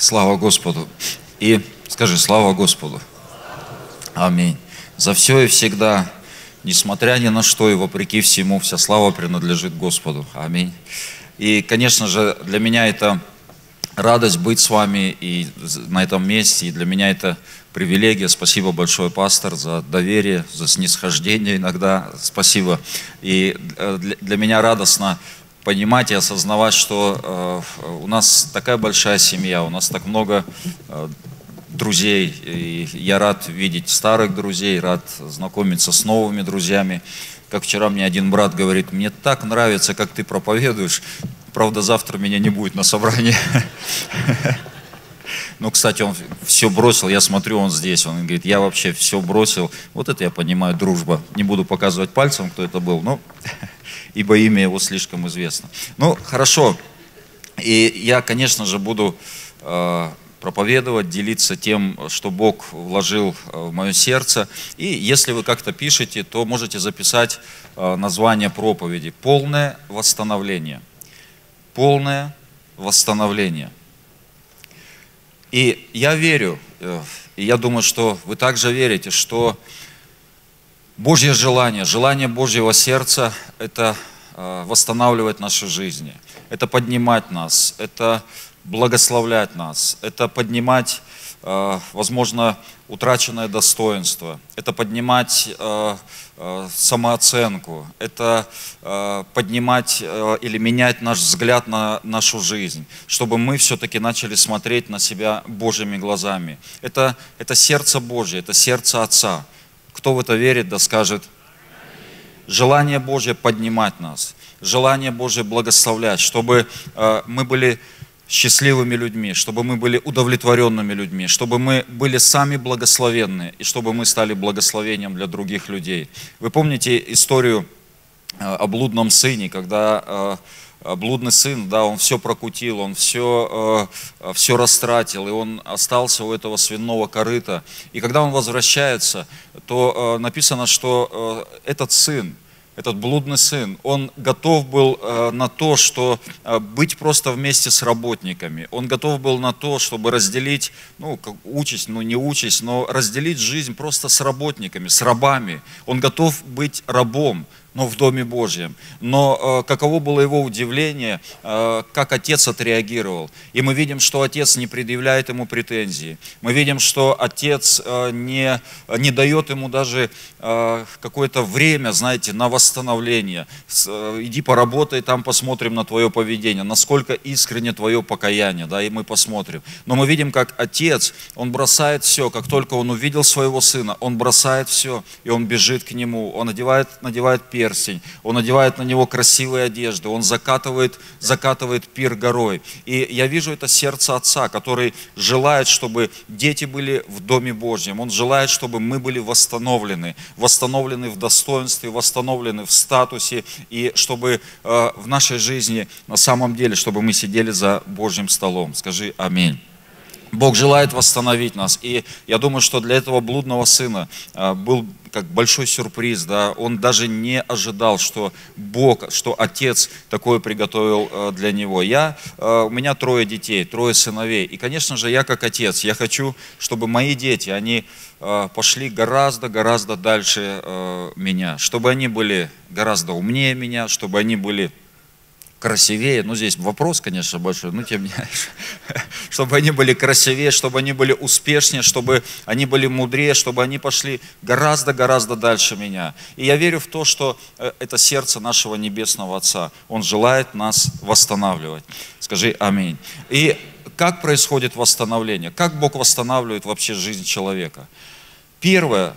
Слава Господу. И скажи: слава Господу. Аминь. За все и всегда, несмотря ни на что и вопреки всему, вся слава принадлежит Господу. Аминь. И, конечно же, для меня это радость быть с вами и на этом месте, и для меня это привилегия. Спасибо большое, пастор, за доверие, за снисхождение иногда. Спасибо. И для меня радостно понимать и осознавать, что у нас такая большая семья, у нас так много друзей. И я рад видеть старых друзей, рад знакомиться с новыми друзьями. Как вчера мне один брат говорит: мне так нравится, как ты проповедуешь. Правда, завтра меня не будет на собрании. Ну, кстати, он все бросил, я смотрю, он здесь. Он говорит: я вообще все бросил. Вот это я понимаю, дружба. Не буду показывать пальцем, кто это был, но ибо имя его слишком известно. Ну, хорошо. И я, конечно же, буду проповедовать, делиться тем, что Бог вложил в мое сердце. И если вы как-то пишете, то можете записать название проповеди: «Полное восстановление». Полное восстановление. И я верю, и я думаю, что вы также верите, что Божье желание, желание Божьего сердца – это восстанавливать наши жизни, это поднимать нас, это благословлять нас, это поднимать, возможно, утраченное достоинство, это поднимать самооценку, это поднимать или менять наш взгляд на нашу жизнь, чтобы мы все-таки начали смотреть на себя Божьими глазами. Это сердце Божье, это сердце Отца. Кто в это верит, да скажет: желание Божье поднимать нас, желание Божье благословлять, чтобы мы были счастливыми людьми, чтобы мы были удовлетворенными людьми, чтобы мы были сами благословенные, и чтобы мы стали благословением для других людей. Вы помните историю о блудном сыне, когда блудный сын, да, он все прокутил, он все растратил, и он остался у этого свиного корыта. И когда он возвращается, то написано, что этот сын, этот блудный сын, он готов был на то, что быть просто вместе с работниками. Он готов был на то, чтобы разделить, участь, не участь, но разделить жизнь просто с работниками, с рабами. Он готов быть рабом, но в Доме Божьем. Но каково было его удивление, как отец отреагировал. И мы видим, что отец не предъявляет ему претензий. Мы видим, что отец не дает ему даже какое-то время, знаете, на восстановление. Иди поработай, там посмотрим на твое поведение, насколько искренне твое покаяние, да, и мы посмотрим. Но мы видим, как отец, он бросает все, как только он увидел своего сына, он бросает все, и он бежит к нему, он надевает перстень, он надевает на него красивые одежды, он закатывает пир горой. И я вижу это сердце Отца, который желает, чтобы дети были в Доме Божьем. Он желает, чтобы мы были восстановлены в достоинстве, восстановлены в статусе, и чтобы в нашей жизни на самом деле, чтобы мы сидели за Божьим столом. Скажи аминь. Бог желает восстановить нас, и я думаю, что для этого блудного сына был как большой сюрприз, да, он даже не ожидал, что Бог, что Отец такое приготовил для него. У меня 3 детей, 3 сыновей, и, конечно же, я как отец, я хочу, чтобы мои дети, они пошли гораздо дальше меня, чтобы они были гораздо умнее меня, чтобы они были красивее, здесь вопрос, конечно, большой, но тем не менее, чтобы они были красивее, чтобы они были успешнее, чтобы они были мудрее, чтобы они пошли гораздо дальше меня. И я верю в то, что это сердце нашего Небесного Отца, Он желает нас восстанавливать. Скажи аминь. И как происходит восстановление? Как Бог восстанавливает вообще жизнь человека? Первое,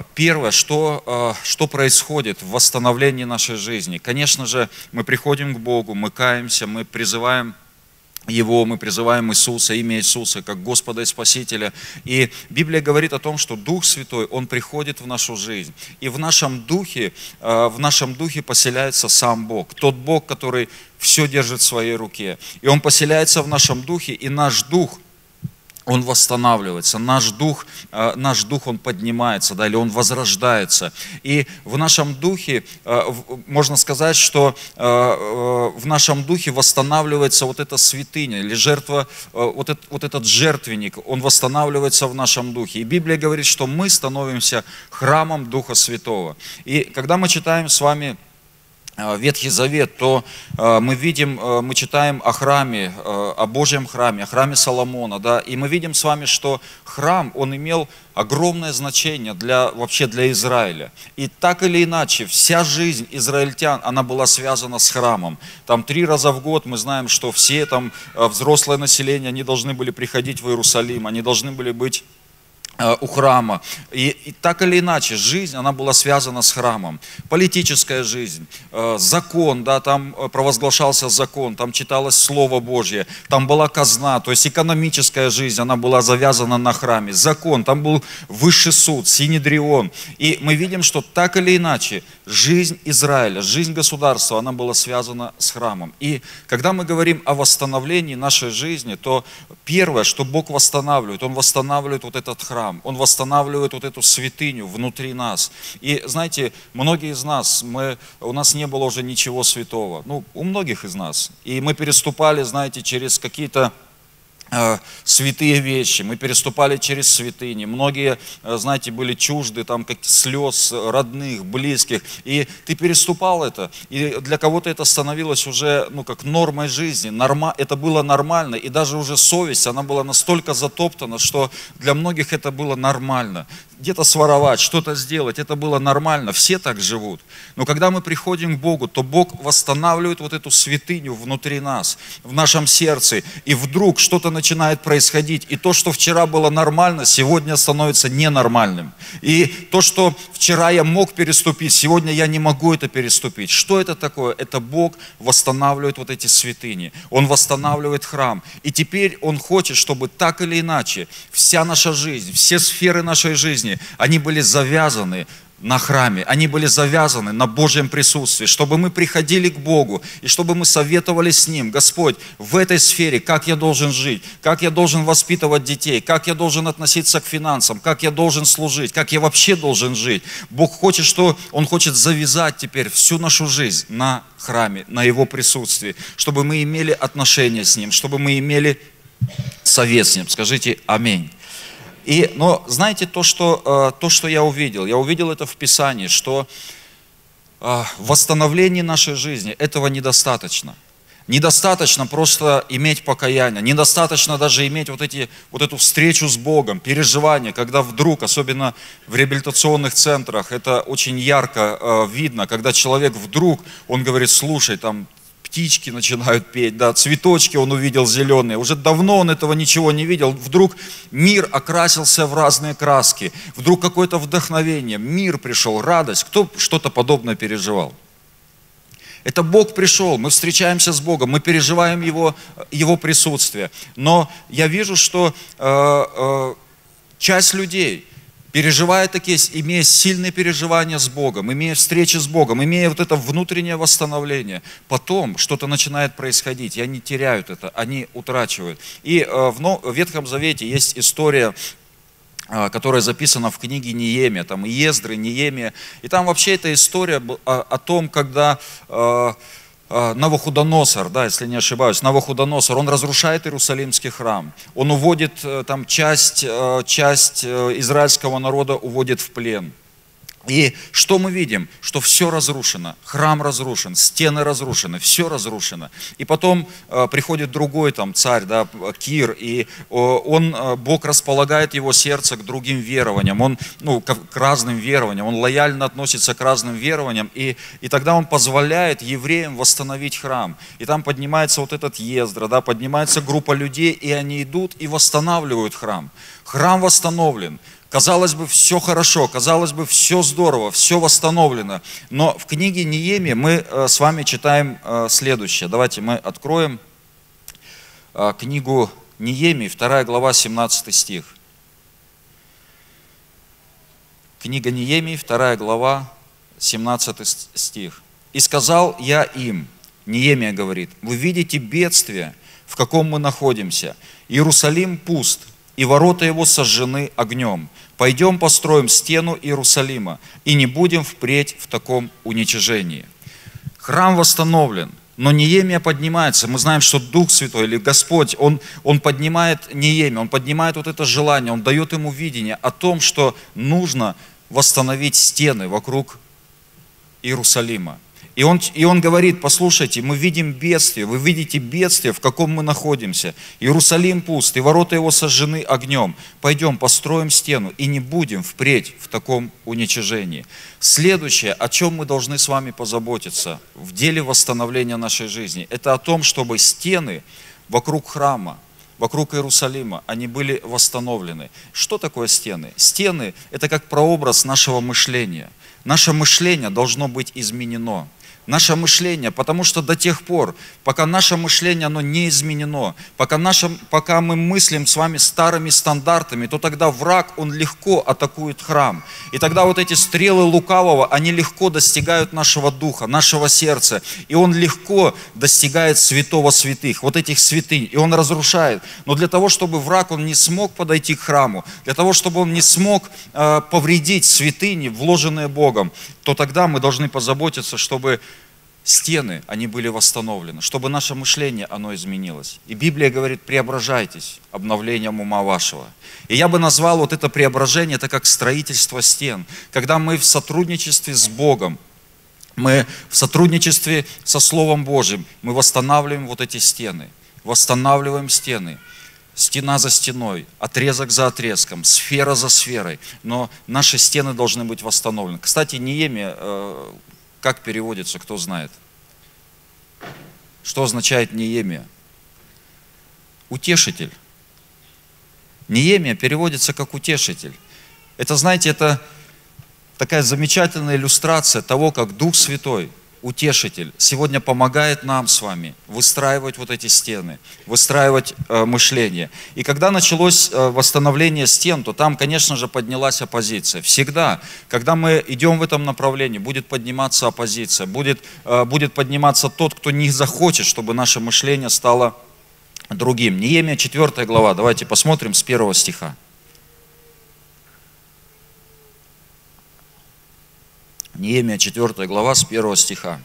что происходит в восстановлении нашей жизни. Конечно же, мы приходим к Богу, мы каемся, мы призываем Его, мы призываем Иисуса, имя Иисуса, как Господа и Спасителя. И Библия говорит о том, что Дух Святой, Он приходит в нашу жизнь. И в нашем духе поселяется сам Бог. Тот Бог, который все держит в своей руке. И Он поселяется в нашем духе, и наш дух он восстанавливается, наш дух, он поднимается, да, или он возрождается. И в нашем духе, можно сказать, что в нашем духе восстанавливается вот эта святыня, или жертва, вот этот жертвенник, он восстанавливается в нашем духе. И Библия говорит, что мы становимся храмом Духа Святого. И когда мы читаем с вами Ветхий Завет, то мы читаем о храме, о Божьем храме, о храме Соломона, да, и мы видим с вами, что храм, он имел огромное значение вообще для Израиля. И так или иначе, вся жизнь израильтян, она была связана с храмом. Там 3 раза в год мы знаем, что все там взрослое население, они должны были приходить в Иерусалим, они должны были быть у храма. И так или иначе, жизнь, она была связана с храмом. Политическая жизнь, закон, да, там провозглашался закон, там читалось Слово Божье, там была казна, то есть экономическая жизнь, она была завязана на храме. Закон, там был высший суд, синедрион. И мы видим, что так или иначе, жизнь Израиля, жизнь государства, она была связана с храмом. И когда мы говорим о восстановлении нашей жизни, то первое, что Бог восстанавливает, Он восстанавливает вот этот храм. Он восстанавливает вот эту святыню внутри нас. И знаете, многие из нас, у нас не было уже ничего святого. Ну, у многих из нас. И мы переступали, знаете, через какие-то святые вещи, мы переступали через святыни. Многие, знаете, были чужды там как слез родных, близких. И ты переступал это. И для кого-то это становилось уже, как нормой жизни. Это было нормально. И даже уже совесть, она была настолько затоптана, что для многих это было нормально. Где-то своровать, что-то сделать, это было нормально. Все так живут. Но когда мы приходим к Богу, то Бог восстанавливает вот эту святыню внутри нас, в нашем сердце. И вдруг что-то начинает происходить. И то, что вчера было нормально, сегодня становится ненормальным. И то, что вчера я мог переступить, сегодня я не могу это переступить. Что это такое? Это Бог восстанавливает вот эти святыни. Он восстанавливает храм. И теперь Он хочет, чтобы так или иначе вся наша жизнь, все сферы нашей жизни, они были завязаны на храме, они были завязаны на Божьем присутствии, чтобы мы приходили к Богу и чтобы мы советовали с Ним: Господь, в этой сфере, как я должен жить, как я должен воспитывать детей, как я должен относиться к финансам, как я должен служить, как я вообще должен жить. Бог хочет, Он хочет завязать теперь всю нашу жизнь на храме, на Его присутствии, чтобы мы имели отношения с Ним, чтобы мы имели совет с Ним. Скажите аминь. Но знаете, то, что я увидел это в Писании, что в восстановлении нашей жизни этого недостаточно. Недостаточно просто иметь покаяние, недостаточно даже иметь вот эту встречу с Богом, переживание, когда вдруг, особенно в реабилитационных центрах, это очень ярко видно, когда человек вдруг, он говорит: слушай, там птички начинают петь, да, цветочки он увидел зеленые, уже давно он этого ничего не видел, вдруг мир окрасился в разные краски, вдруг какое-то вдохновение, мир пришел, радость, кто что-то подобное переживал? Это Бог пришел, мы встречаемся с Богом, мы переживаем Его присутствие, но я вижу, что часть людей, переживая такие, имея сильные переживания с Богом, имея встречи с Богом, имея вот это внутреннее восстановление, потом что-то начинает происходить, и они теряют это, они утрачивают. И в Ветхом Завете есть история, которая записана в книге Неемия, там Иездры, Неемия, и там вообще эта история о том, когда Навуходоносор, да, если не ошибаюсь, Навуходоносор, он разрушает Иерусалимский храм, он уводит там часть израильского народа уводит в плен. И что мы видим? Что все разрушено, храм разрушен, стены разрушены, все разрушено. И потом приходит другой там царь, да, Кир, и Бог располагает его сердце к другим верованиям, к разным верованиям, он лояльно относится к разным верованиям, и тогда он позволяет евреям восстановить храм. И там поднимается вот этот Ездра, да, поднимается группа людей, и они идут и восстанавливают храм. Храм восстановлен. Казалось бы, все хорошо, казалось бы, все здорово, все восстановлено. Но в книге Неемии мы с вами читаем следующее. Давайте мы откроем книгу Неемии, 2 глава, 17 стих. Книга Неемии, 2 глава, 17 стих. «И сказал я им», Неемия говорит, «вы видите бедствие, в каком мы находимся. Иерусалим пуст, и ворота его сожжены огнем. Пойдем построим стену Иерусалима, и не будем впредь в таком уничижении». Храм восстановлен, но Неемия поднимается. Мы знаем, что Дух Святой или Господь, Он поднимает Неемию, Он поднимает вот это желание, Он дает ему видение о том, что нужно восстановить стены вокруг Иерусалима. И он говорит: послушайте, мы видим бедствие, вы видите бедствие, в каком мы находимся. Иерусалим пуст, и ворота его сожжены огнем. Пойдем, построим стену, и не будем впредь в таком уничижении. Следующее, о чем мы должны с вами позаботиться в деле восстановления нашей жизни, это о том, чтобы стены вокруг храма, вокруг Иерусалима, они были восстановлены. Что такое стены? Стены – это как прообраз нашего мышления. Наше мышление должно быть изменено. Наше мышление, потому что до тех пор, пока наше мышление оно не изменено, пока мы мыслим с вами старыми стандартами, то тогда враг, он легко атакует храм. И тогда вот эти стрелы лукавого, они легко достигают нашего духа, нашего сердца. И он легко достигает святого святых, вот этих святынь, и он разрушает. Но для того, чтобы враг, он не смог подойти к храму, для того, чтобы он не смог повредить святыни, вложенные Богом, то тогда мы должны позаботиться, чтобы стены, они были восстановлены, чтобы наше мышление, оно изменилось. И Библия говорит: преображайтесь обновлением ума вашего. И я бы назвал вот это преображение, это как строительство стен. Когда мы в сотрудничестве с Богом, мы в сотрудничестве со Словом Божьим, мы восстанавливаем вот эти стены, восстанавливаем стены. Стена за стеной, отрезок за отрезком, сфера за сферой. Но наши стены должны быть восстановлены. Кстати, Неемия, как переводится, кто знает? Что означает Неемия? Утешитель. Неемия переводится как утешитель. Это, знаете, это такая замечательная иллюстрация того, как Дух Святой, утешитель, сегодня помогает нам с вами выстраивать вот эти стены, выстраивать мышление. И когда началось восстановление стен, то там, конечно же, поднялась оппозиция. Всегда, когда мы идем в этом направлении, будет подниматься оппозиция, будет подниматься тот, кто не захочет, чтобы наше мышление стало другим. Неемия 4 глава, давайте посмотрим с 1 стиха. Неемия 4 глава с 1 стиха.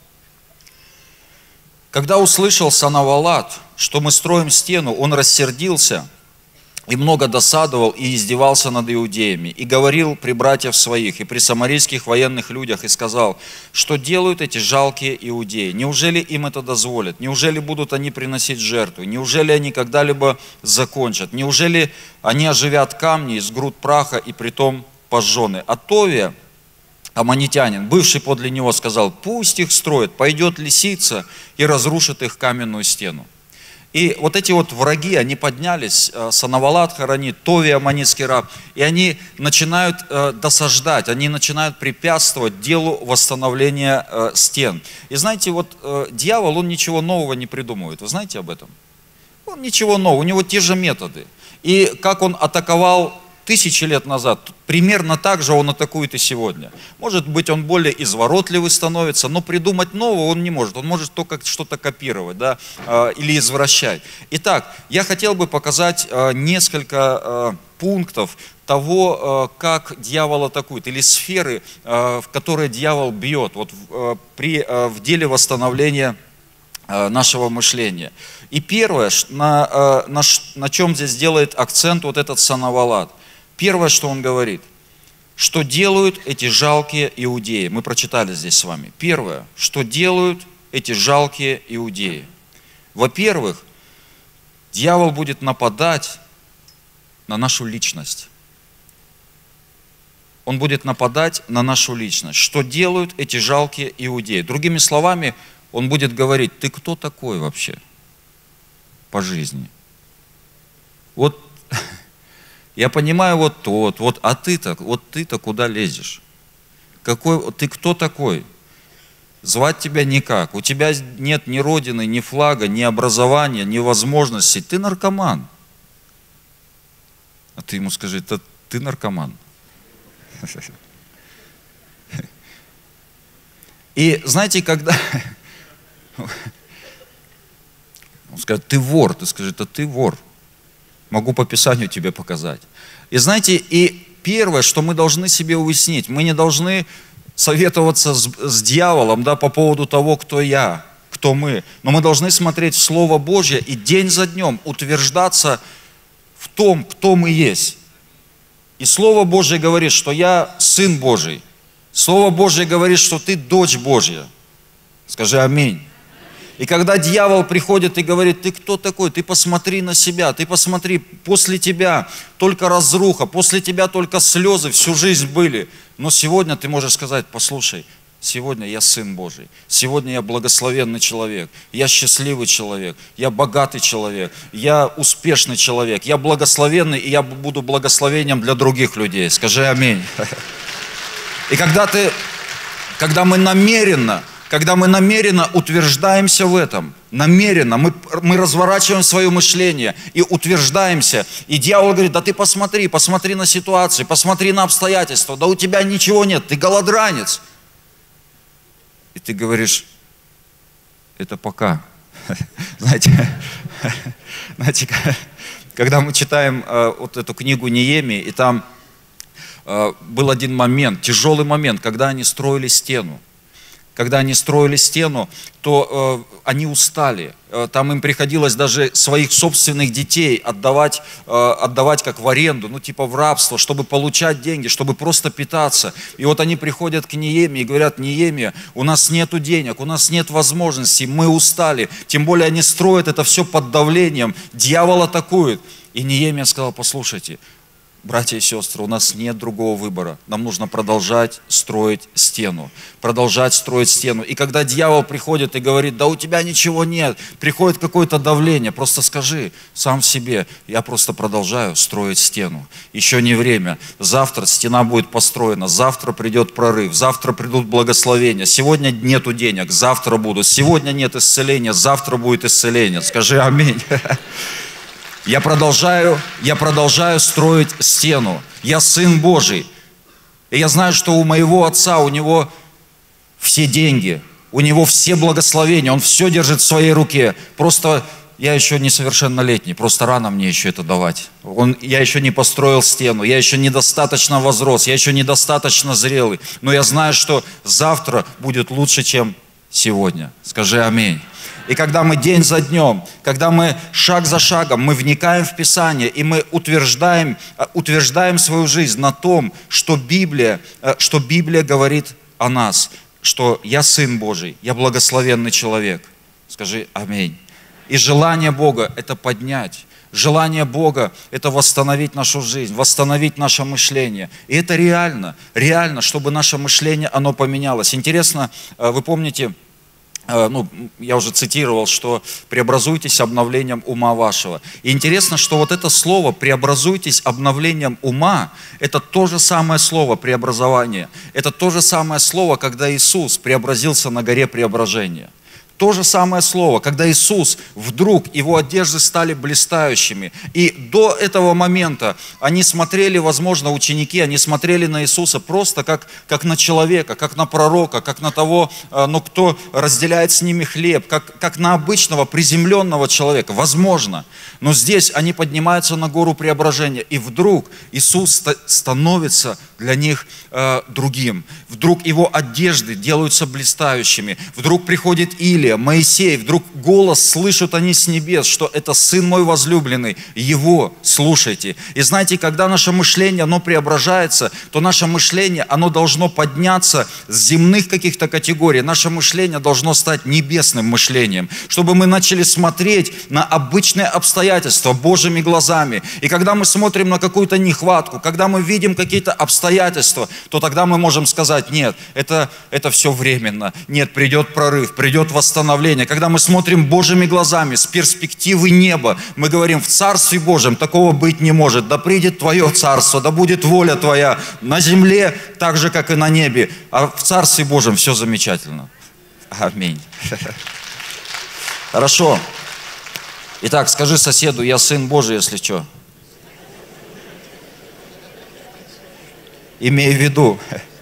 «Когда услышал Санавалат, что мы строим стену, он рассердился и много досадовал и издевался над иудеями, и говорил при братьях своих и при самарийских военных людях, и сказал: что делают эти жалкие иудеи? Неужели им это дозволят? Неужели будут они приносить жертвы? Неужели они когда-либо закончат? Неужели они оживят камни из груд праха и притом пожжены?» А Товия, аммонитянин, бывший подле него, сказал: пусть их строят, пойдет лисица и разрушит их каменную стену. И вот эти вот враги, они поднялись, Санавалат хоронит, Товия, аммонитский раб, и они начинают досаждать, они начинают препятствовать делу восстановления стен. И знаете, вот дьявол, он ничего нового не придумывает, вы знаете об этом? Он ничего нового, у него те же методы. И как он атаковал 1000 лет назад, примерно так же он атакует и сегодня. Может быть, он более изворотливый становится, но придумать нового он не может. Он может только что-то копировать, да, или извращать. Итак, я хотел бы показать несколько пунктов того, как дьявол атакует, или сферы, в которые дьявол бьет вот, в деле восстановления нашего мышления. И первое, на чем здесь делает акцент вот этот Санавалат. Первое, что он говорит, что делают эти жалкие иудеи. Мы прочитали здесь с вами. Первое, что делают эти жалкие иудеи. Во-первых, дьявол будет нападать на нашу личность. Он будет нападать на нашу личность. Что делают эти жалкие иудеи? Другими словами, он будет говорить: ты кто такой вообще по жизни? Вот я понимаю вот, а ты-то куда лезешь? Ты кто такой? Звать тебя никак. У тебя нет ни родины, ни флага, ни образования, ни возможностей. Ты наркоман. А ты ему скажи: это ты наркоман. И знаете, когда он скажет: ты вор, ты скажи: это ты вор. Могу по Писанию тебе показать. И знаете, и первое, что мы должны себе уяснить, мы не должны советоваться с дьяволом, да, по поводу того, кто я, кто мы. Но мы должны смотреть в Слово Божье и день за днем утверждаться в том, кто мы есть. И Слово Божье говорит, что я Сын Божий. Слово Божье говорит, что ты дочь Божья. Скажи аминь. И когда дьявол приходит и говорит, ты кто такой? Ты посмотри на себя, ты посмотри, после тебя только разруха, после тебя только слезы всю жизнь были. Но сегодня ты можешь сказать, послушай, сегодня я Сын Божий, сегодня я благословенный человек, я счастливый человек, я богатый человек, я успешный человек, я благословенный, и я буду благословением для других людей. Скажи аминь. И когда мы намеренно утверждаемся в этом, намеренно, мы разворачиваем свое мышление и утверждаемся, и дьявол говорит, да ты посмотри на ситуацию, посмотри на обстоятельства, да у тебя ничего нет, ты голодранец. И ты говоришь, это пока. Знаете, когда мы читаем вот эту книгу Неемии, и там был один момент, тяжелый момент, когда они строили стену. Когда они строили стену, то они устали. Там им приходилось даже своих собственных детей отдавать как в аренду, ну типа в рабство, чтобы получать деньги, чтобы просто питаться. И вот они приходят к Неемии и говорят, Неемия, у нас нету денег, у нас нет возможностей, мы устали. Тем более они строят это все под давлением, дьявол атакует. И Неемия сказал, послушайте, братья и сестры, у нас нет другого выбора. Нам нужно продолжать строить стену. Продолжать строить стену. И когда дьявол приходит и говорит, да у тебя ничего нет, приходит какое-то давление, просто скажи сам себе, я просто продолжаю строить стену. Еще не время. Завтра стена будет построена, завтра придет прорыв, завтра придут благословения. Сегодня нету денег, завтра будут. Сегодня нет исцеления, завтра будет исцеление. Скажи аминь. Я продолжаю строить стену. Я Сын Божий. И я знаю, что у моего Отца, у Него все деньги, у Него все благословения, Он все держит в своей руке. Просто я еще несовершеннолетний, просто рано мне еще это давать. Я еще не построил стену, я еще недостаточно возрос, я еще недостаточно зрелый. Но я знаю, что завтра будет лучше, чем сегодня. Скажи аминь. И когда мы день за днем, когда мы шаг за шагом, мы вникаем в Писание, и мы утверждаем свою жизнь на том, что Библия говорит о нас, что я Сын Божий, я благословенный человек. Скажи аминь. И желание Бога – это поднять. Желание Бога – это восстановить нашу жизнь, восстановить наше мышление. И это реально, чтобы наше мышление, оно поменялось. Интересно, вы помните, я уже цитировал, что преобразуйтесь обновлением ума вашего. И интересно, что вот это слово «преобразуйтесь обновлением ума» это то же самое слово «преобразование». Это то же самое слово, когда Иисус преобразился на горе преображения. То же самое слово, когда Иисус вдруг, Его одежды стали блистающими. И до этого момента они смотрели, возможно, ученики, они смотрели на Иисуса просто как на человека, как на пророка, как на того, кто разделяет с ними хлеб, как на обычного приземленного человека. Возможно. Но здесь они поднимаются на гору преображения, и вдруг Иисус становится для них другим. Вдруг Его одежды делаются блистающими. Вдруг приходит Илия, Моисей, вдруг голос слышат они с небес, что это Сын мой возлюбленный, Его слушайте. И знаете, когда наше мышление, оно преображается, то наше мышление, оно должно подняться с земных каких-то категорий. Наше мышление должно стать небесным мышлением, чтобы мы начали смотреть на обычные обстоятельства Божьими глазами. И когда мы смотрим на какую-то нехватку, когда мы видим какие-то обстоятельства, то тогда мы можем сказать, нет, это все временно. Нет, придет прорыв, придет восстановление. Когда мы смотрим Божьими глазами с перспективы неба, мы говорим, в Царстве Божьем такого быть не может. Да придет Твое Царство, да будет воля Твоя на земле, так же, как и на небе. А в Царстве Божьем все замечательно. Аминь. Хорошо. Итак, скажи соседу, я Сын Божий, если что. Имей в виду.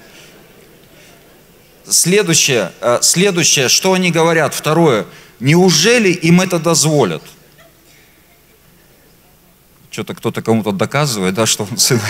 Следующее, что они говорят, второе, неужели им это дозволят? Что-то кто-то кому-то доказывает, да, что он сын.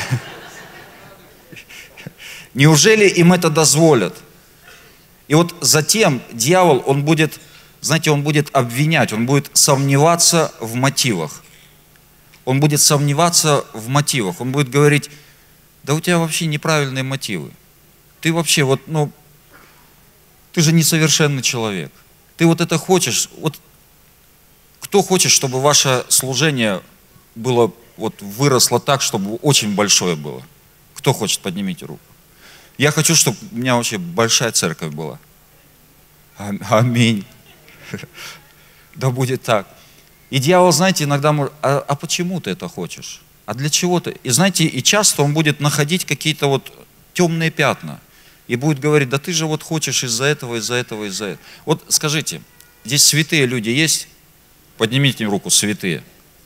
Неужели им это дозволят? И вот затем дьявол, он будет, знаете, он будет обвинять, он будет сомневаться в мотивах. Он будет сомневаться в мотивах. Он будет говорить: да у тебя вообще неправильные мотивы. Ты вообще вот, ты же несовершенный человек. Ты вот это хочешь. Вот кто хочет, чтобы ваше служение было, вот выросло так, чтобы очень большое было? Кто хочет, поднимите руку. Я хочу, чтобы у меня вообще большая церковь была. Аминь. Да будет так. И дьявол, знаете, иногда может: а почему ты это хочешь? А для чего ты? И знаете, и часто он будет находить какие-то вот темные пятна. И будет говорить: да ты же вот хочешь из-за этого, из-за этого, из-за этого. Вот скажите, здесь святые люди есть? Поднимите руку, святые.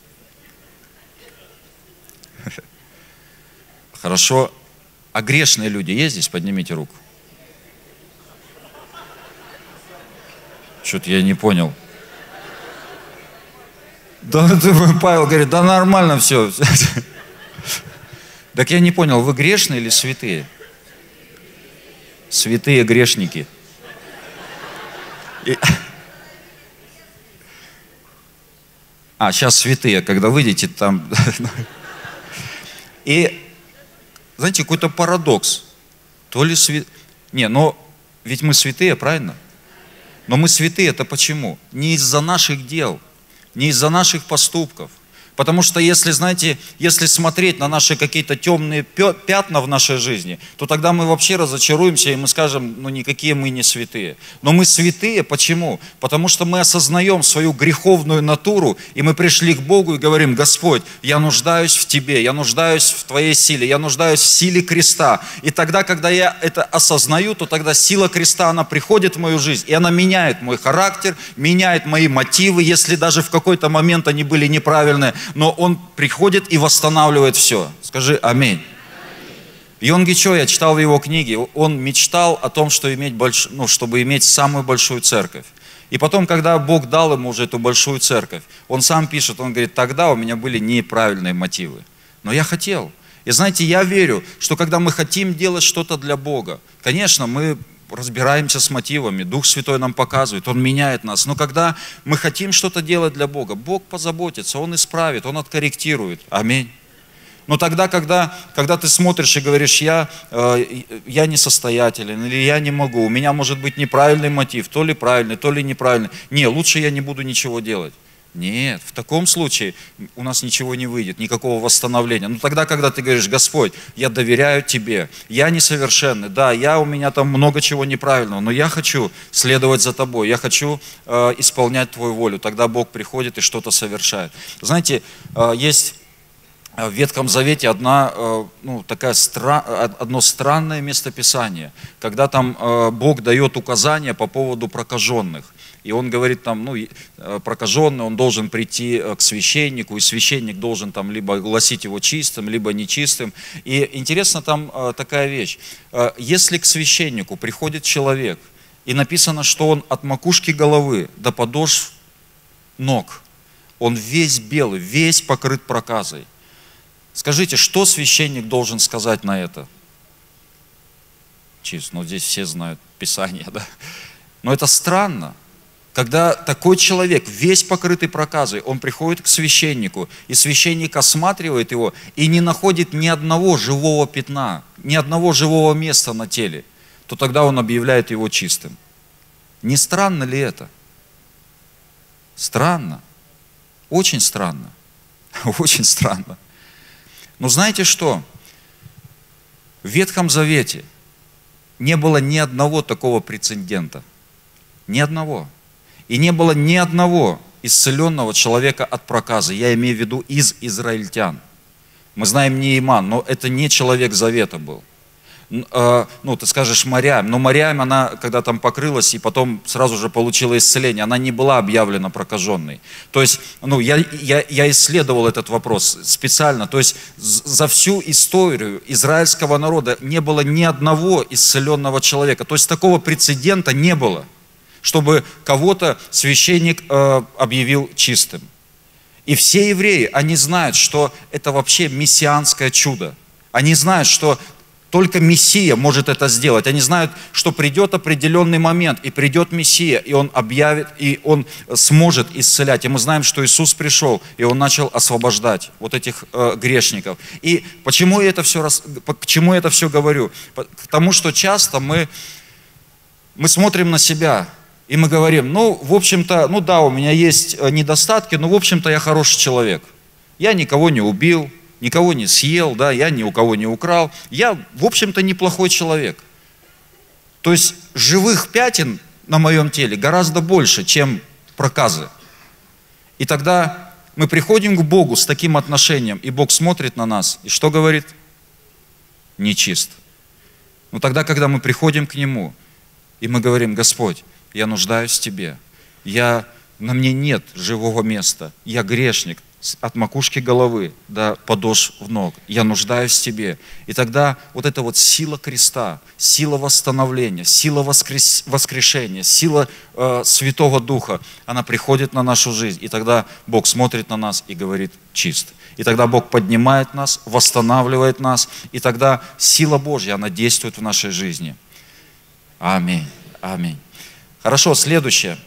Хорошо. А грешные люди есть здесь? Поднимите руку. Что-то я не понял. Да, Павел говорит: да нормально все. Так я не понял, вы грешные или святые? Святые грешники. Сейчас святые, когда выйдете там. И знаете, какой-то парадокс. То ли святые. Ведь мы святые, правильно? Но мы святые, это почему? Не из-за наших дел, не из-за наших поступков. Потому что если, знаете, если смотреть на наши какие-то темные пятна в нашей жизни, то тогда мы вообще разочаруемся, и мы скажем: никакие мы не святые. Но мы святые, почему? Потому что мы осознаем свою греховную натуру, и мы пришли к Богу и говорим: Господь, я нуждаюсь в Тебе, я нуждаюсь в Твоей силе, я нуждаюсь в силе креста. И тогда, когда я это осознаю, то тогда сила креста, она приходит в мою жизнь, и она меняет мой характер, меняет мои мотивы, если даже в какой-то момент они были неправильные. Но Он приходит и восстанавливает все. Скажи аминь. Йонги Чо, я читал в его книге, он мечтал о том, что чтобы иметь самую большую церковь. И потом, когда Бог дал ему уже эту большую церковь, он сам пишет, он говорит: тогда у меня были неправильные мотивы. Но я хотел. И знаете, я верю, что когда мы хотим делать что-то для Бога, конечно, мы разбираемся с мотивами, Дух Святой нам показывает, Он меняет нас. Но когда мы хотим что-то делать для Бога, Бог позаботится, Он исправит, Он откорректирует. Аминь. Но тогда, когда ты смотришь и говоришь: я несостоятелен, или я не могу, у меня может быть неправильный мотив, то ли правильный, то ли неправильный. Лучше я не буду ничего делать. Нет, в таком случае у нас ничего не выйдет, никакого восстановления. Но тогда, когда ты говоришь: Господь, я доверяю Тебе, я несовершенный, да, у меня там много чего неправильного, но я хочу следовать за Тобой, я хочу исполнять Твою волю, тогда Бог приходит и что-то совершает. Знаете, есть в Ветхом Завете одно странное местописание, когда там Бог дает указания по поводу прокаженных. И он говорит там, прокаженный, он должен прийти к священнику, и священник должен там либо гласить его чистым, либо нечистым. И интересно там такая вещь. Если к священнику приходит человек, и написано, что он от макушки головы до подошв ног, он весь белый, весь покрыт проказой. Скажите, что священник должен сказать на это? Чист, здесь все знают Писание, да? Но это странно. Когда такой человек, весь покрытый проказой, он приходит к священнику, и священник осматривает его и не находит ни одного живого пятна, ни одного живого места на теле, то тогда он объявляет его чистым. Не странно ли это? Странно. Очень странно. Очень странно. Но знаете что? В Ветхом Завете не было ни одного такого прецедента. Ни одного. И не было ни одного исцеленного человека от проказа. Я имею в виду из израильтян. Мы знаем Неиман, но это не человек завета был. Ты скажешь Мариам, но Мариам, она когда там покрылась и потом сразу же получила исцеление, она не была объявлена прокаженной. То есть, я исследовал этот вопрос специально. То есть, за всю историю израильского народа не было ни одного исцеленного человека. То есть, такого прецедента не было, чтобы кого-то священник объявил чистым. И все евреи, они знают, что это вообще мессианское чудо. Они знают, что только Мессия может это сделать. Они знают, что придет определенный момент, и придет Мессия, и Он объявит, и Он сможет исцелять. И мы знаем, что Иисус пришел, и Он начал освобождать вот этих грешников. И почему я это все, к чему я это все говорю? Потому что часто мы смотрим на себя, и мы говорим, ну, в общем-то, ну да, у меня есть недостатки, но, в общем-то, я хороший человек. Я никого не убил, никого не съел, да, я ни у кого не украл. Я, в общем-то, неплохой человек. То есть живых пятен на моем теле гораздо больше, чем проказы. И тогда мы приходим к Богу с таким отношением, и Бог смотрит на нас, и что говорит? Нечист. Но тогда, когда мы приходим к Нему, и мы говорим, Господь, я нуждаюсь в Тебе, на мне нет живого места, я грешник, от макушки головы до подошв ног, я нуждаюсь в Тебе. И тогда вот эта вот сила креста, сила восстановления, сила воскрешения, сила Святого Духа, она приходит на нашу жизнь. И тогда Бог смотрит на нас и говорит, чист. И тогда Бог поднимает нас, восстанавливает нас, и тогда сила Божья, она действует в нашей жизни. Аминь. Аминь. Хорошо, следующее.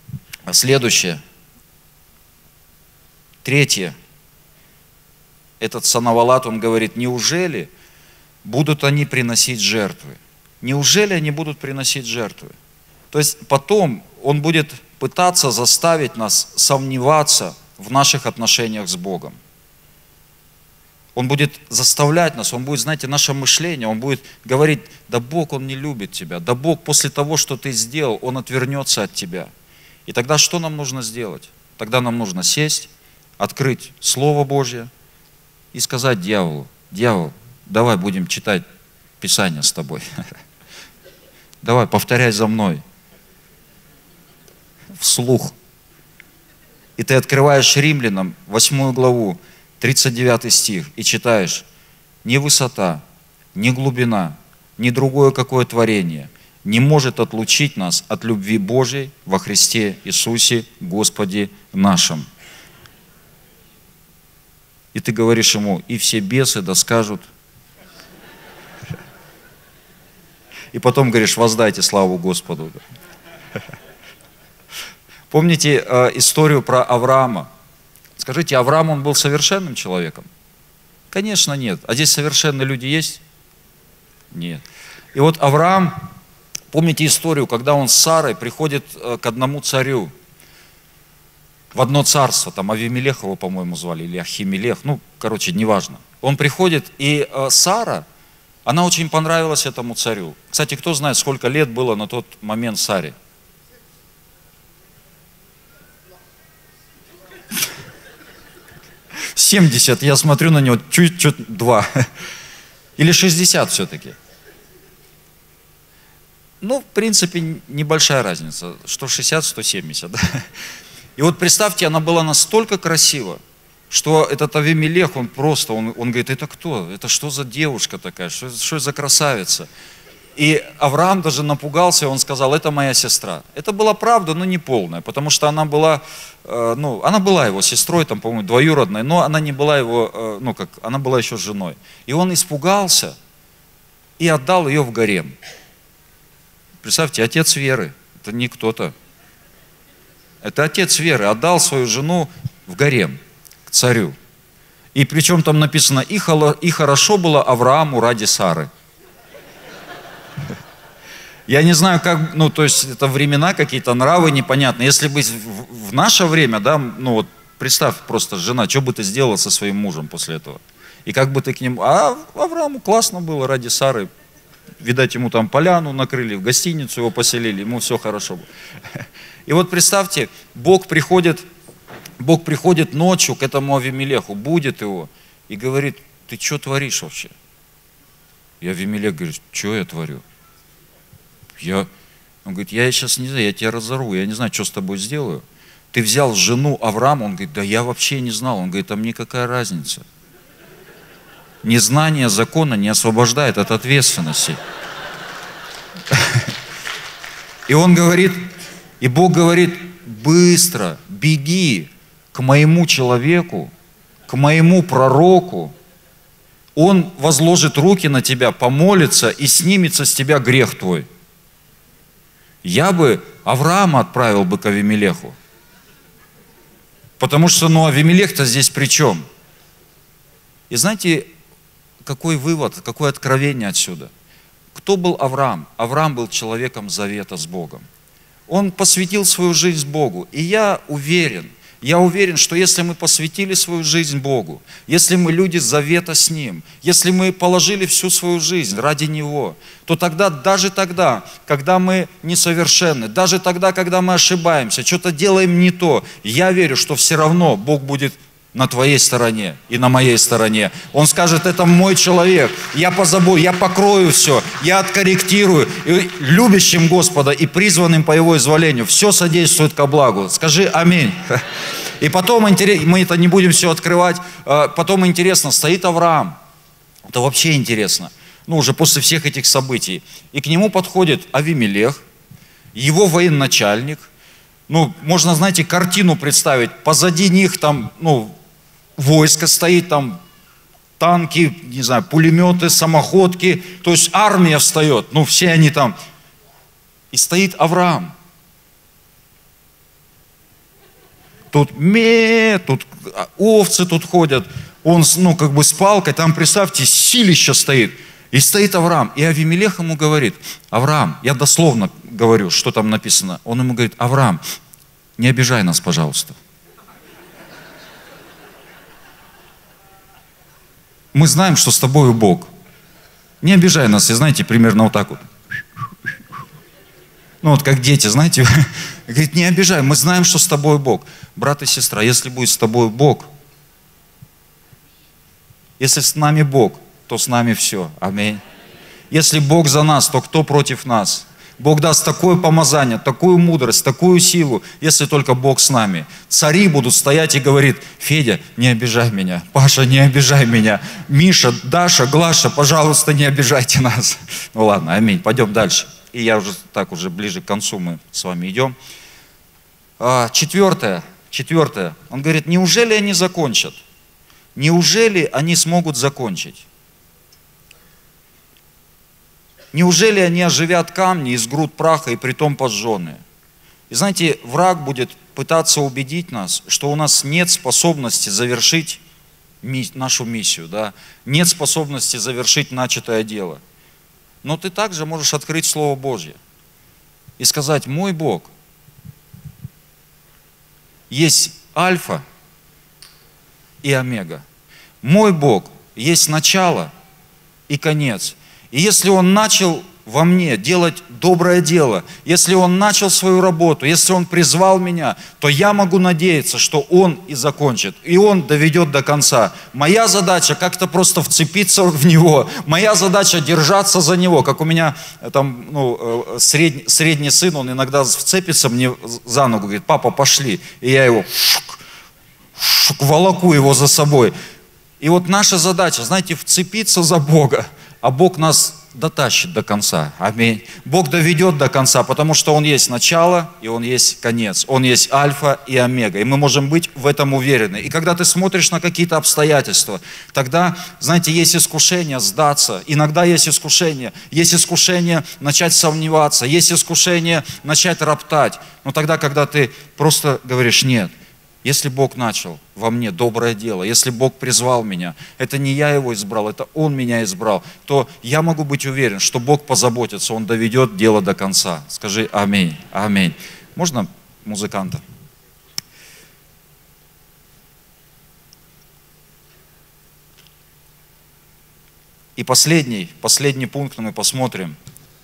Третье. Этот Санавалат, он говорит, неужели будут они приносить жертвы? Неужели они будут приносить жертвы? То есть потом он будет пытаться заставить нас сомневаться в наших отношениях с Богом. Он будет заставлять нас, он будет, знаете, наше мышление, он будет говорить, да Бог, Он не любит тебя, да Бог после того, что ты сделал, Он отвернется от тебя. И тогда что нам нужно сделать? Тогда нам нужно сесть, открыть Слово Божье и сказать дьяволу, дьявол, давай будем читать Писание с тобой. Давай, повторяй за мной. Вслух. И ты открываешь Римлянам 8 главу, 39 стих, и читаешь, ни высота, ни глубина, ни другое какое творение не может отлучить нас от любви Божьей во Христе Иисусе Господе нашим. И ты говоришь ему, и все бесы да скажут. И потом говоришь, воздайте славу Господу. Помните историю про Авраама? Скажите, Авраам, он был совершенным человеком? Конечно, нет. А здесь совершенные люди есть? Нет. И вот Авраам, помните историю, когда он с Сарой приходит к одному царю, в одно царство, там Авимелех его, по-моему, звали, или Ахимелех, ну, короче, неважно. Он приходит, и Сара, она очень понравилась этому царю. Кстати, кто знает, сколько лет было на тот момент Саре? 70, я смотрю на него, чуть-чуть 2. Или 60 все-таки. Ну, в принципе, небольшая разница. Что 60, что 70. Да? И вот представьте, она была настолько красива, что этот Авимелех, он говорит, это кто? Это что за девушка такая? Что за красавица? И Авраам даже напугался, он сказал, это моя сестра. Это была правда, но не полная, потому что она была его сестрой, там, по-моему, двоюродной, но она не была его, она была еще женой. И он испугался и отдал ее в гарем. Представьте, отец веры, это не кто-то. Это отец веры, отдал свою жену в гарем к царю. И причем там написано, и хорошо было Аврааму ради Сары. Я не знаю, как, то есть это времена какие-то, нравы непонятные. Если бы в наше время, да, вот представь просто, жена, что бы ты сделала со своим мужем после этого? И как бы ты к нему, а Аврааму классно было ради Сары, видать, ему там поляну накрыли, в гостиницу его поселили, ему все хорошо было. И вот представьте, Бог приходит ночью к этому Авимелеху, будит его и говорит, ты что творишь вообще? И Авимелех говорит, что я творю? Он говорит, я сейчас не знаю, я тебя разорву, я не знаю, что с тобой сделаю. Ты взял жену Авраама, он говорит, да я вообще не знал. Он говорит, а мне какая разница? Незнание закона не освобождает от ответственности. И он говорит, и Бог говорит, быстро, беги, к моему человеку, к моему пророку, он возложит руки на тебя, помолится и снимется с тебя грех твой. Я бы Авраама отправил бы к Авимелеху. Потому что, Авимелех-то здесь при чем? И знаете, какой вывод, какое откровение отсюда? Кто был Авраам? Авраам был человеком завета с Богом. Он посвятил свою жизнь Богу. И я уверен, что если мы посвятили свою жизнь Богу, если мы люди завета с Ним, если мы положили всю свою жизнь ради Него, то тогда, даже тогда, когда мы несовершенны, даже тогда, когда мы ошибаемся, что-то делаем не то, я верю, что все равно Бог будет на твоей стороне и на моей стороне. Он скажет: это мой человек, я позабою, я покрою все, я откорректирую. И любящим Господа и призванным по Его изволению все содействует ко благу. Скажи аминь. И потом, мы это не будем все открывать, потом интересно, стоит Авраам. Это вообще интересно. Уже после всех этих событий. И к нему подходит Авимелех, его военачальник. Можно, знаете, картину представить. Позади них там, войско стоит, там танки, не знаю, пулеметы, самоходки. То есть армия встает. Все они там. И стоит Авраам. Тут тут овцы тут ходят. Он, с палкой, там, представьте, силище стоит. И стоит Авраам. И Авимелех ему говорит: Авраам, я дословно говорю, что там написано. Он ему говорит: Авраам, не обижай нас, пожалуйста. Мы знаем, что с тобою Бог. Не обижай нас. И знаете, примерно вот так вот. Как дети, знаете. Говорит: не обижай, мы знаем, что с тобой Бог. Брат и сестра, если будет с тобой Бог, если с нами Бог, то с нами все. Аминь. Если Бог за нас, то кто против нас? Бог даст такое помазание, такую мудрость, такую силу, если только Бог с нами. Цари будут стоять и говорить: Федя, не обижай меня. Паша, не обижай меня. Миша, Даша, Глаша, пожалуйста, не обижайте нас. Ладно, аминь. Пойдем дальше. И я уже ближе к концу мы с вами идем. Четвертое. Он говорит: неужели они закончат? Неужели они смогут закончить? Неужели они оживят камни из груд праха и притом пожженные? И знаете, враг будет пытаться убедить нас, что у нас нет способности завершить нашу миссию, да? Нет способности завершить начатое дело. Но ты также можешь открыть Слово Божье и сказать: мой Бог есть Альфа и Омега. Мой Бог есть начало и конец. И если Он начал во мне делать доброе дело, если Он начал свою работу, если Он призвал меня, то я могу надеяться, что Он и закончит, и Он доведет до конца. Моя задача как-то просто вцепиться в Него, моя задача держаться за Него, как у меня там, средний сын, он иногда вцепится мне за ногу, говорит: папа, пошли, и я его волоку его за собой. И вот наша задача, знаете, вцепиться за Бога, а Бог нас дотащит до конца. Аминь. Бог доведет до конца, потому что Он есть начало и Он есть конец. Он есть альфа и омега. И мы можем быть в этом уверены. И когда ты смотришь на какие-то обстоятельства, тогда, знаете, есть искушение сдаться. Иногда есть искушение начать сомневаться, есть искушение начать роптать. Но тогда, когда ты просто говоришь: нет, если Бог начал во мне доброе дело, если Бог призвал меня, это не я Его избрал, это Он меня избрал, то я могу быть уверен, что Бог позаботится, Он доведет дело до конца. Скажи аминь, аминь. Можно музыканта? И последний пункт мы посмотрим.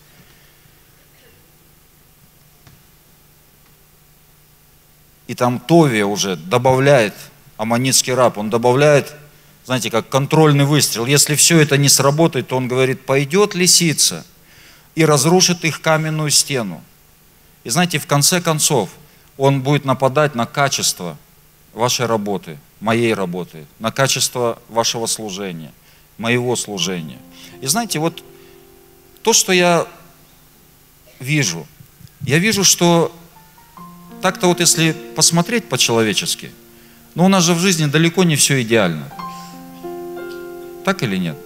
И там Товия уже добавляет, аммонитский раб, он добавляет, знаете, как контрольный выстрел. Если все это не сработает, то он говорит: пойдет лисица и разрушит их каменную стену. И знаете, в конце концов, он будет нападать на качество вашей работы, моей работы, на качество вашего служения, моего служения. И знаете, вот то, что я вижу, что так-то вот если посмотреть по-человечески, Но у нас же в жизни далеко не все идеально. Так или нет?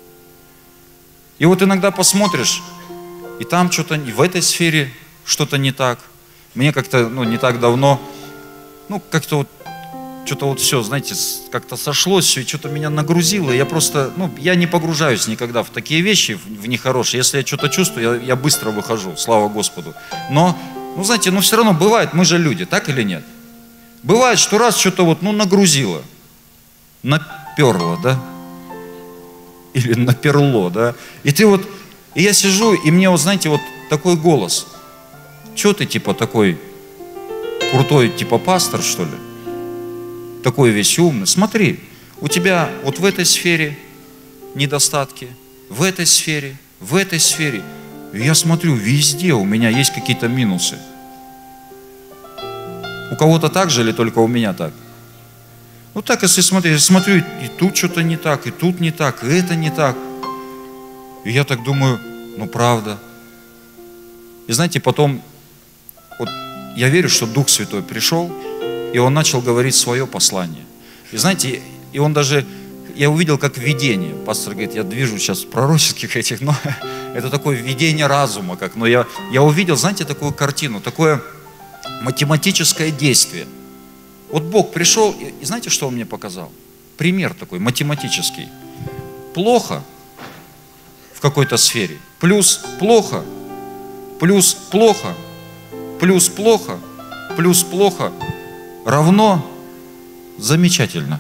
И вот иногда посмотришь, и там что-то, и в этой сфере что-то не так. Мне как-то, не так давно, как-то вот, что-то вот все, знаете, как-то сошлось все, и что-то меня нагрузило. Я просто, я не погружаюсь никогда в такие вещи, в нехорошие. Если я что-то чувствую, я быстро выхожу, слава Господу. Но, знаете, все равно бывает, мы же люди, так или нет? Бывает, что раз что-то вот, нагрузило, наперло, да? Или наперло, да? И ты вот, и я сижу, и мне вот, знаете, вот такой голос. Че ты типа такой крутой, типа пастор, что ли? Такой весь умный. Смотри, у тебя вот в этой сфере недостатки, в этой сфере, в этой сфере. И я смотрю, везде у меня есть какие-то минусы. У кого-то так же или только у меня так? Так, если смотреть, я смотрю, и тут что-то не так, и тут не так, и это не так. И я так думаю, правда. И знаете, потом, вот я верю, что Дух Святой пришел, и Он начал говорить свое послание. И знаете, и Он даже, я увидел как видение. Пастор говорит, я движу сейчас в пророческих этих, но это такое видение разума, но я увидел, знаете, такую картину, такое математическое действие. Вот Бог пришел, и знаете, что Он мне показал? Пример такой, математический. Плохо в какой-то сфере, плюс плохо, плюс плохо, плюс плохо, плюс плохо, равно замечательно.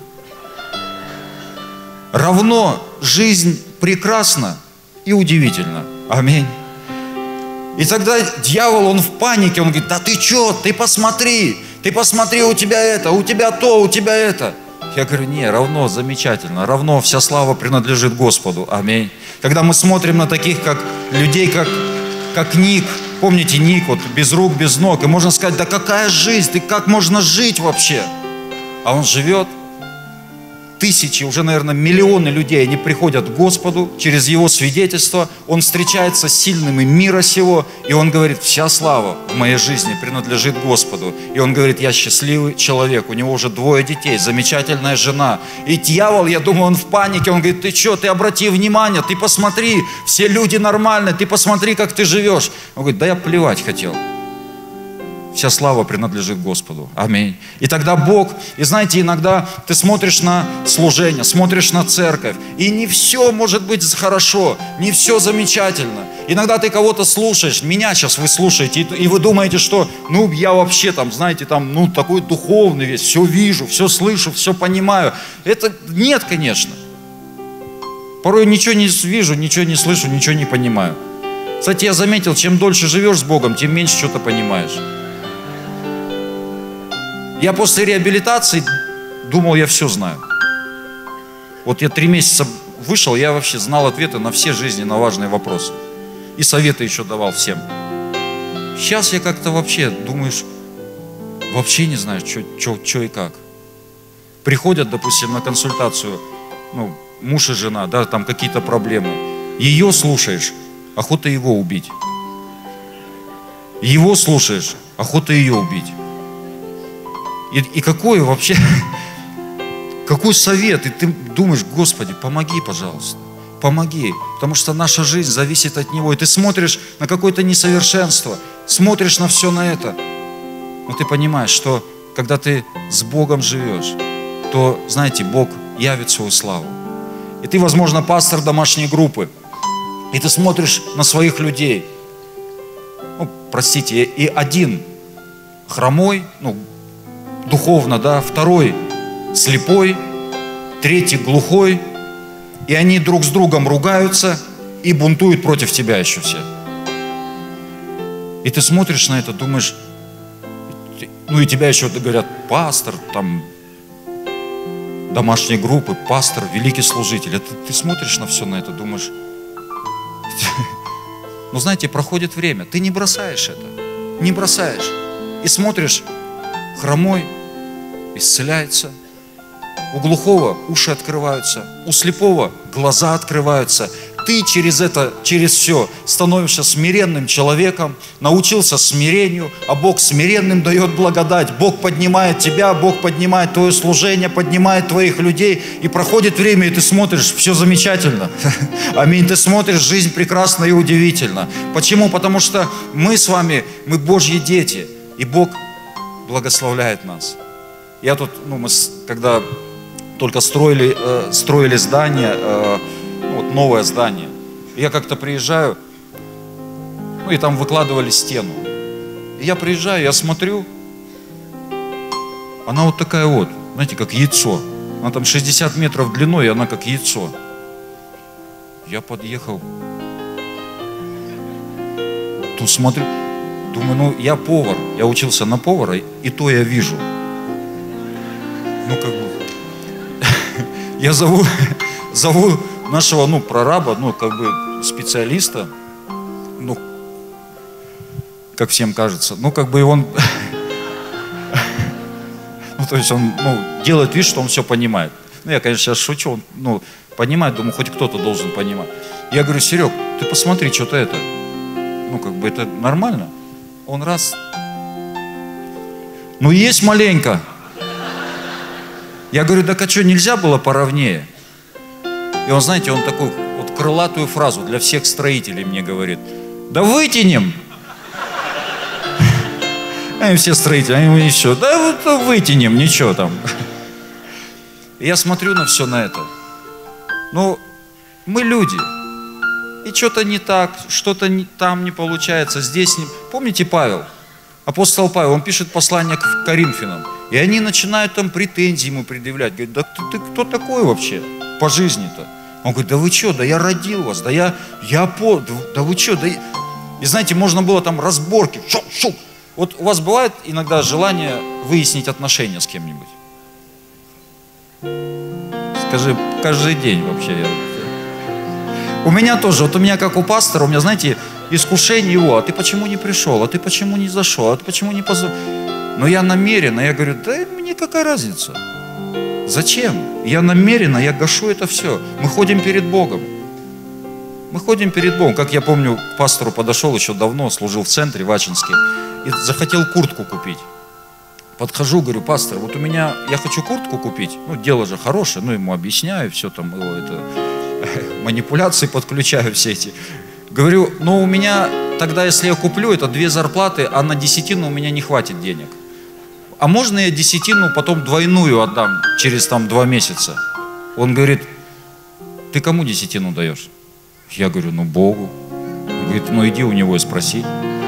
Равно жизнь прекрасна и удивительна. Аминь. И тогда дьявол, он в панике, он говорит, да ты что, ты посмотри, у тебя это, у тебя то, у тебя это. Я говорю, не, равно замечательно, равно вся слава принадлежит Господу. Аминь. Когда мы смотрим на таких, как людей, как Ник, помните Ник, вот без рук, без ног, и можно сказать, да какая жизнь, как можно жить вообще? А он живет. Тысячи, уже, наверное, миллионы людей, они приходят к Господу через Его свидетельство. Он встречается с сильными мира сего, и Он говорит, вся слава в моей жизни принадлежит Господу. И он говорит, я счастливый человек, у него уже 2 детей, замечательная жена. И дьявол, я думаю, он в панике, он говорит, ты что, ты обрати внимание, ты посмотри, все люди нормальные, ты посмотри, как ты живешь. Он говорит, да я плевать хотел. Вся слава принадлежит Господу. Аминь. И тогда Бог, и знаете, иногда ты смотришь на служение, смотришь на церковь, и не все может быть хорошо, не все замечательно. Иногда ты кого-то слушаешь, меня сейчас вы слушаете, и вы думаете, что, я вообще знаете, такой духовный весь, все вижу, все слышу, все понимаю. Это нет, конечно. Порой ничего не вижу, ничего не слышу, ничего не понимаю. Кстати, я заметил, чем дольше живешь с Богом, тем меньше что-то понимаешь. Я после реабилитации думал, я все знаю. Вот я 3 месяца вышел, я вообще знал ответы на все жизненно важные вопросы. И советы еще давал всем. Сейчас я как-то вообще, думаешь, вообще не знаю, что и как. Приходят, допустим, на консультацию, муж и жена, да, там какие-то проблемы. Ее слушаешь, охота его убить. Его слушаешь, охота ее убить. И какой вообще, какой совет? И ты думаешь, Господи, помоги, пожалуйста, помоги. Потому что наша жизнь зависит от Него. И ты смотришь на какое-то несовершенство, смотришь на все на это. Но ты понимаешь, что когда ты с Богом живешь, то, знаете, Бог явит свою славу. И ты, возможно, пастор домашней группы. И ты смотришь на своих людей. Простите, и один хромой, духовно, да, 2 слепой, 3 глухой, и они друг с другом ругаются и бунтуют против тебя еще все. И ты смотришь на это, думаешь, и тебя еще говорят, пастор, домашней группы, пастор, великий служитель. Ты смотришь на все на это, думаешь, знаете, проходит время, ты не бросаешь это, не бросаешь. И смотришь, хромой исцеляется, у глухого уши открываются, у слепого глаза открываются. ты через все становишься смиренным человеком, научился смирению, а Бог смиренным дает благодать. Бог поднимает тебя, Бог поднимает твое служение, поднимает твоих людей, и проходит время, и ты смотришь, все замечательно. Аминь. Ты смотришь, жизнь прекрасна и удивительна. Почему? Потому что мы с вами, мы Божьи дети, и Бог благословляет нас. Я тут, мы когда только строили здание, вот новое здание, я как-то приезжаю, и там выкладывали стену. И я приезжаю, я смотрю, она вот такая вот, знаете, как яйцо. Она там 60 метров длиной, и она как яйцо. Я подъехал, тут смотрю, думаю, я повар, я учился на повара, и то я вижу. Я зову нашего, прораба, специалиста, как всем кажется, и он, то есть он, делает вид, что он все понимает. Я, конечно, сейчас шучу, он, понимает, думаю, хоть кто-то должен понимать. Я говорю: Серег, ты посмотри, что-то это, это нормально? Он раз, есть маленько. Я говорю: так а что, нельзя было поровнее? И он, знаете, он такую вот крылатую фразу для всех строителей мне говорит: да вытянем. А все строители, они еще: да вытянем, ничего там. И я смотрю на все на это. Мы люди. И что-то не так, что-то там не получается, здесь не... Помните Павел? Апостол Павел, он пишет послание к Коринфянам. И они начинают там претензии ему предъявлять. Говорят: да ты кто такой вообще по жизни-то? Он говорит: да вы что, да я родил вас, да да вы что, да... И знаете, можно было там разборки. Шоу. Вот у вас бывает иногда желание выяснить отношения с кем-нибудь? Скажи, каждый день вообще. У меня тоже, вот у меня как у пастора, у меня, знаете, искушение его: а ты почему не пришел, а ты почему не зашел, а ты почему не позвонил? Но я намеренно, я говорю: да мне какая разница? Зачем? Я намеренно, я гашу это все. Мы ходим перед Богом. Мы ходим перед Богом. Как я помню, к пастору подошел еще давно, служил в центре в Ачинске, и захотел куртку купить. Подхожу, говорю: пастор, вот у меня, я хочу куртку купить, дело же хорошее, ему объясняю, все там, манипуляции подключаю все эти. Говорю: у меня тогда, если я куплю, это 2 зарплаты, а на десятину у меня не хватит денег. А можно я десятину потом двойную отдам через 2 месяца? Он говорит: ты кому десятину даешь? Я говорю: Богу. Он говорит: иди у него и спроси.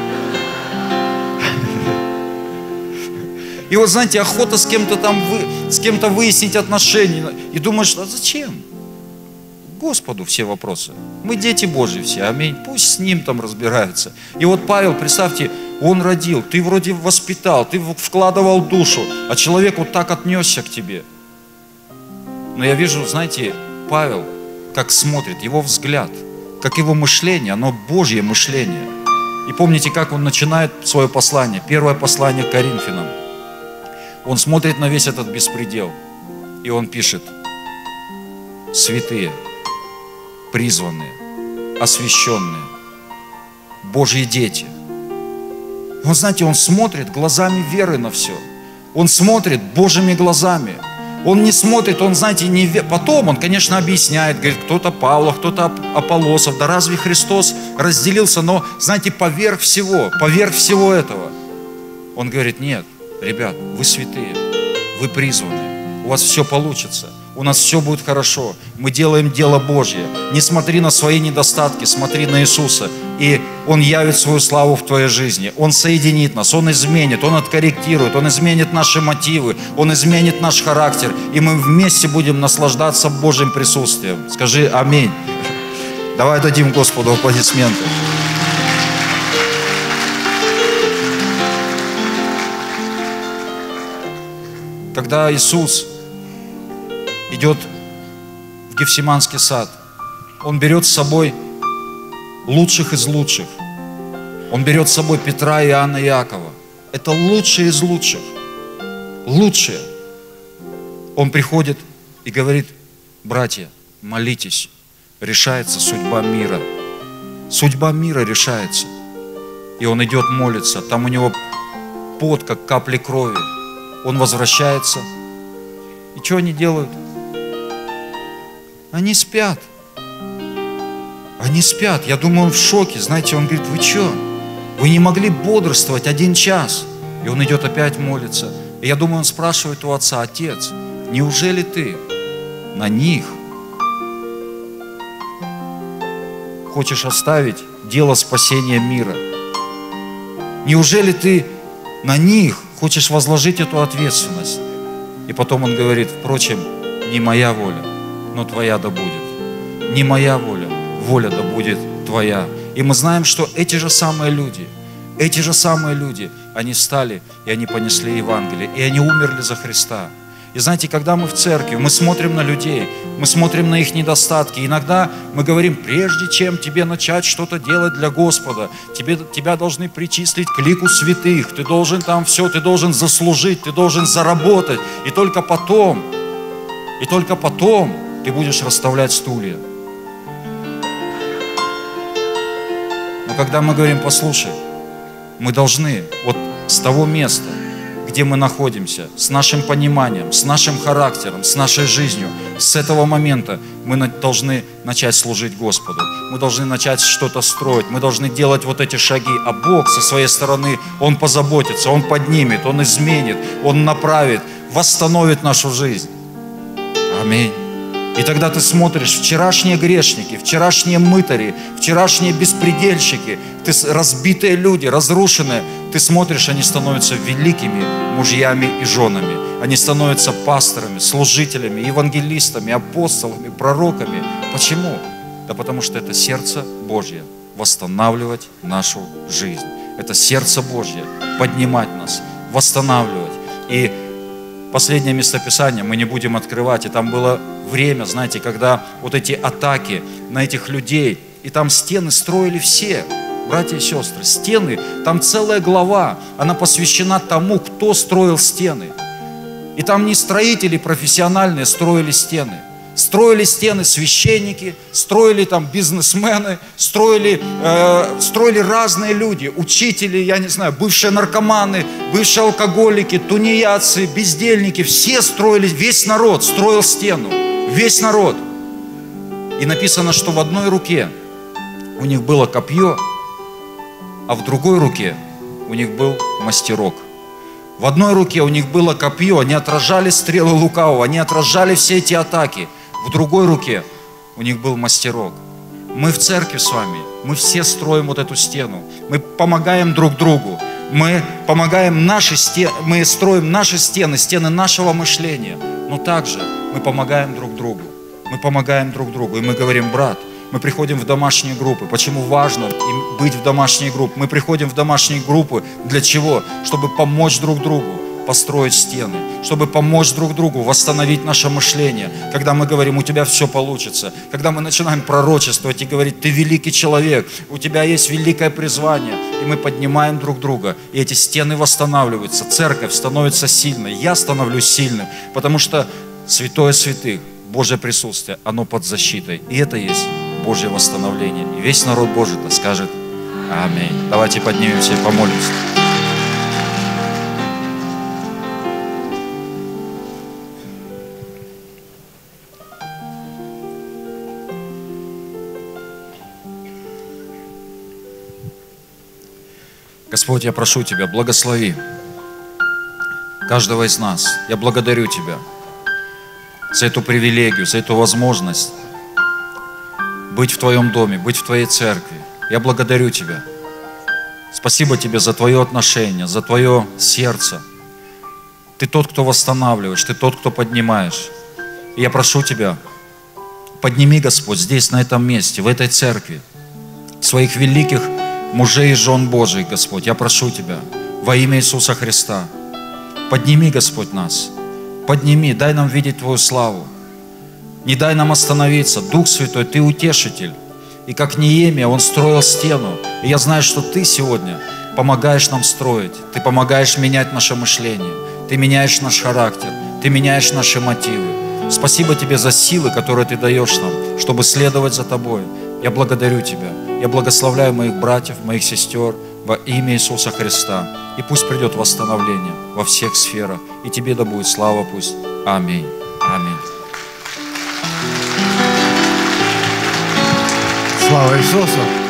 И вот, знаете, охота с кем-то выяснить отношения. И думаешь: а зачем? Господу все вопросы. Мы дети Божьи все, аминь. Пусть с ним там разбираются. И вот Павел, представьте, он родил, ты вроде воспитал, ты вкладывал душу, а человек вот так отнесся к тебе. Но я вижу, знаете, Павел, как смотрит, его взгляд, как его мышление, оно Божье мышление. И помните, как он начинает свое послание, первое послание к Коринфянам. Он смотрит на весь этот беспредел, и он пишет: святые, призванные, освященные, Божьи дети. Вот знаете, он смотрит глазами веры на все. Он смотрит Божьими глазами. Он не смотрит, он, знаете, потом он, конечно, объясняет, говорит, кто-то Павла, кто-то Аполлосов. Да разве Христос разделился? Но, знаете, поверх всего этого, он говорит: нет, ребят, вы святые, вы призваны, у вас все получится. У нас все будет хорошо. Мы делаем дело Божье. Не смотри на свои недостатки, смотри на Иисуса. И Он явит свою славу в твоей жизни. Он соединит нас, Он изменит, Он откорректирует, Он изменит наши мотивы, Он изменит наш характер. И мы вместе будем наслаждаться Божьим присутствием. Скажи аминь. Давай дадим Господу аплодисменты. Когда Иисус идет в Гефсиманский сад, Он берет с собой лучших из лучших. Он берет с собой Петра, Иоанна и Иакова. Это лучшие из лучших. Лучшие. Он приходит и говорит: братья, молитесь, решается судьба мира. Судьба мира решается. И он идет молиться, там у него пот, как капли крови. Он возвращается. И что они делают? Они спят. Они спят. Я думаю, он в шоке. Знаете, он говорит, вы что? Вы не могли бодрствовать 1 час? И он идет опять молиться. И я думаю, он спрашивает у отца, отец, неужели ты на них хочешь оставить дело спасения мира? Неужели ты на них хочешь возложить эту ответственность? И потом он говорит, впрочем, не моя воля, но твоя да будет. Не моя воля, воля да будет твоя. И мы знаем, что эти же самые люди, они встали, и они понесли Евангелие, и они умерли за Христа. И знаете, когда мы в церкви, мы смотрим на людей, мы смотрим на их недостатки. Иногда мы говорим, прежде чем тебе начать что-то делать для Господа, тебя должны причислить к лику святых, ты должен там все, ты должен заслужить, ты должен заработать. И только потом ты будешь расставлять стулья. Но когда мы говорим, послушай, мы должны вот с того места, где мы находимся, с нашим пониманием, с нашим характером, с нашей жизнью, с этого момента мы должны начать служить Господу. Мы должны начать что-то строить, мы должны делать вот эти шаги. А Бог со своей стороны, Он позаботится, Он поднимет, Он изменит, Он направит, восстановит нашу жизнь. Аминь. И тогда ты смотришь, вчерашние грешники, вчерашние мытари, вчерашние беспредельщики, разбитые люди, разрушенные, ты смотришь, они становятся великими мужьями и женами. Они становятся пасторами, служителями, евангелистами, апостолами, пророками. Почему? Да потому что это сердце Божье восстанавливать нашу жизнь. Это сердце Божье поднимать нас, восстанавливать. И последнее местописание мы не будем открывать, и там было время, знаете, когда вот эти атаки на этих людей, и там стены строили все, братья и сестры, стены, там целая глава, она посвящена тому, кто строил стены. И там не строители профессиональные строили стены. Строили стены священники, строили там бизнесмены, строили разные люди, учители, я не знаю, бывшие наркоманы, бывшие алкоголики, тунеядцы, бездельники, все строили, весь народ строил стену, весь народ. И написано, что в одной руке у них было копье, а в другой руке у них был мастерок. В одной руке у них было копье, они отражали стрелы лукавого, они отражали все эти атаки. В другой руке у них был мастерок. Мы в церкви с вами, мы все строим вот эту стену. Мы помогаем друг другу. Мы строим наши стены, стены нашего мышления. Но также мы помогаем друг другу. Мы помогаем друг другу. И мы говорим, брат, мы приходим в домашние группы. Почему важно быть в домашней группе? Мы приходим в домашние группы для чего? Чтобы помочь друг другу построить стены, чтобы помочь друг другу восстановить наше мышление. Когда мы говорим, у тебя все получится, когда мы начинаем пророчествовать и говорить, ты великий человек, у тебя есть великое призвание, и мы поднимаем друг друга, и эти стены восстанавливаются, церковь становится сильной, я становлюсь сильным, потому что святое святых, Божье присутствие, оно под защитой, и это есть Божье восстановление. И весь народ Божий-то скажет аминь. Давайте поднимемся и помолимся. Господь, я прошу Тебя, благослови каждого из нас. Я благодарю Тебя за эту привилегию, за эту возможность быть в Твоем доме, быть в Твоей церкви. Я благодарю Тебя. Спасибо Тебе за Твое отношение, за Твое сердце. Ты тот, кто восстанавливаешь, Ты тот, кто поднимаешь. И я прошу Тебя, подними, Господь, здесь, на этом месте, в этой церкви, своих великих мужей и жен Божьих, Господь. Я прошу Тебя во имя Иисуса Христа. Подними, Господь, нас. Подними, дай нам видеть Твою славу. Не дай нам остановиться. Дух Святой, Ты утешитель. И как Неемия, он строил стену. И я знаю, что Ты сегодня помогаешь нам строить. Ты помогаешь менять наше мышление. Ты меняешь наш характер. Ты меняешь наши мотивы. Спасибо Тебе за силы, которые Ты даешь нам, чтобы следовать за Тобой. Я благодарю Тебя. Я благословляю моих братьев, моих сестер во имя Иисуса Христа. И пусть придет восстановление во всех сферах. И Тебе да будет слава пусть. Аминь. Аминь. Слава Ісусу!